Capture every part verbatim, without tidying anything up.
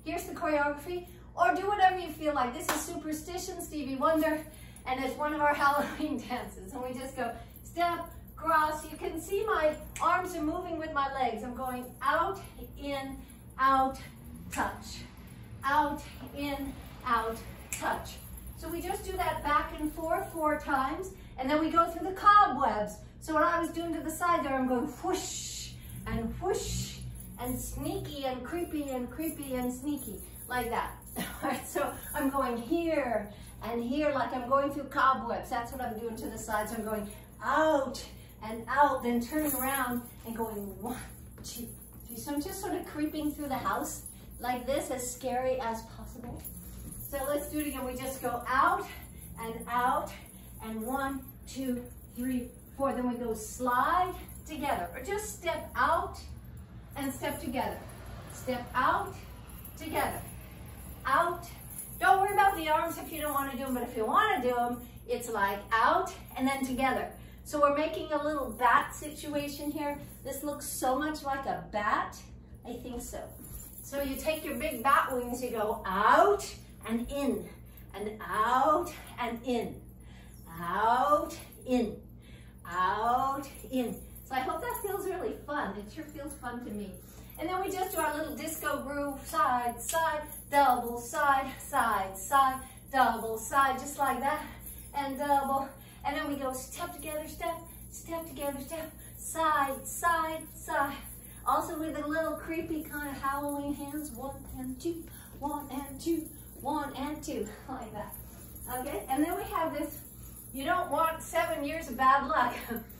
Here's the choreography, or do whatever you feel like. This is Superstition, Stevie Wonder, and it's one of our Halloween dances. And we just go step, cross. You can see my arms are moving with my legs. I'm going out, in, out, touch. Out, in, out, touch. So we just do that back and forth four times, and then we go through the cobwebs. So what I was doing to the side there, I'm going whoosh and whoosh and sneaky and creepy and creepy and sneaky, like that. All right, so I'm going here and here like I'm going through cobwebs. That's what I'm doing to the sides. I'm going out and out, then turning around and going one, two, three. So I'm just sort of creeping through the house like this, as scary as possible. So let's do it again. We just go out and out and one, two, three, four. Then we go slide together, or just step out and step together. Step out, together, out. Don't worry about the arms if you don't want to do them, but if you want to do them, it's like out and then together. So we're making a little bat situation here. This looks so much like a bat. I think so. So you take your big bat wings, you go out and in, and out and in, out, in, out, in. So I hope that feels really fun. It sure feels fun to me. And then we just do our little disco groove, side, side, double, side, side, side, double, side, just like that, and double. And then we go step together, step, step together, step, side, side, side. Also with the little creepy kind of Halloween hands, one and two, one and two, one and two, like that. Okay, and then we have this, you don't want seven years of bad luck.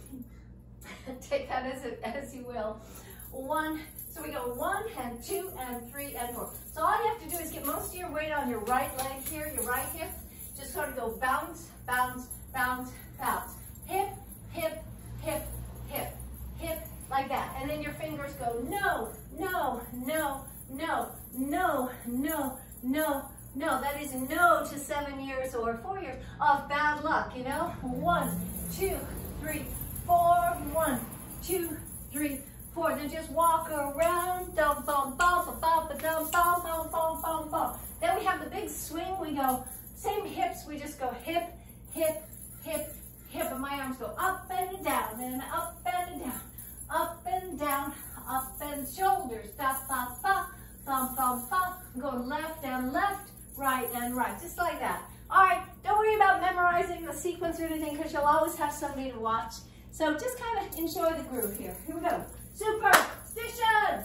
Take that as, it, as you will. One, so we go one and two and three and four. So all you have to do is get most of your weight on your right leg here, your right hip. Just sort of go bounce, bounce, bounce, bounce. Hip, hip, hip, hip, hip, like that. And then your fingers go no, no, no, no, no, no, no, no. That is no to seven years or four years of bad luck, you know? One, two, three, four, one, two, three, four. Then just walk around, dum bum bum bum bum dum bum bum bum bum bum. Then we have the big swing. We go same hips. We just go hip, hip, hip, hip, and my arms go up and down, and up and down, up and down, up and shoulders, da ba ba, bum bum bum. I'm going left and left, right and right, just like that. All right, don't worry about memorizing the sequence or anything, because you'll always have somebody to watch. So just kind of enjoy the groove here. Here we go. Superstition.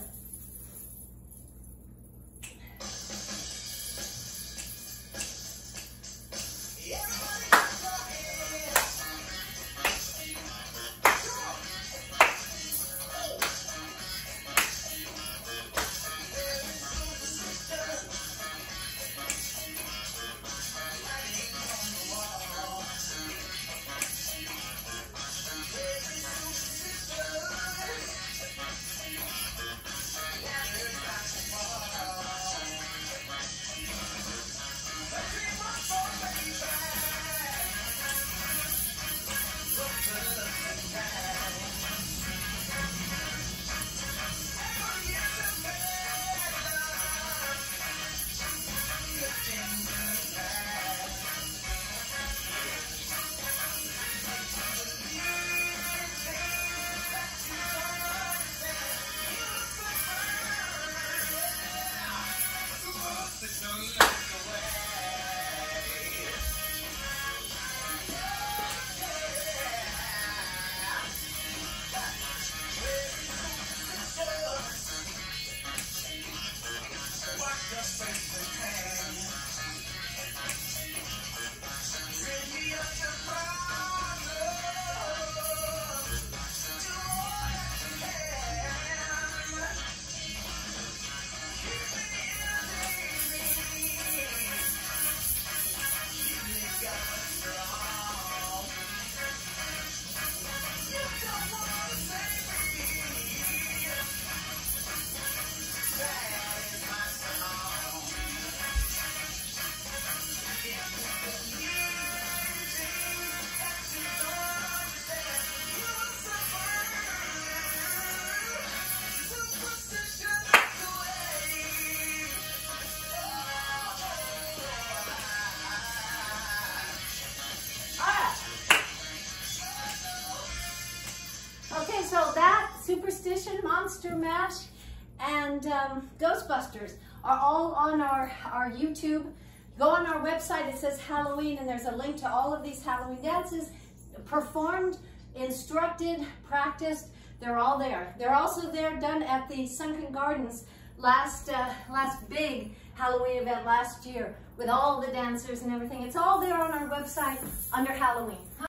so that, Superstition, Monster Mash, and um, Ghostbusters are all on our, our YouTube. Go on our website, it says Halloween, and there's a link to all of these Halloween dances, performed, instructed, practiced. They're all there. They're also there, done at the Sunken Gardens last, uh, last big Halloween event last year with all the dancers and everything. It's all there on our website under Halloween.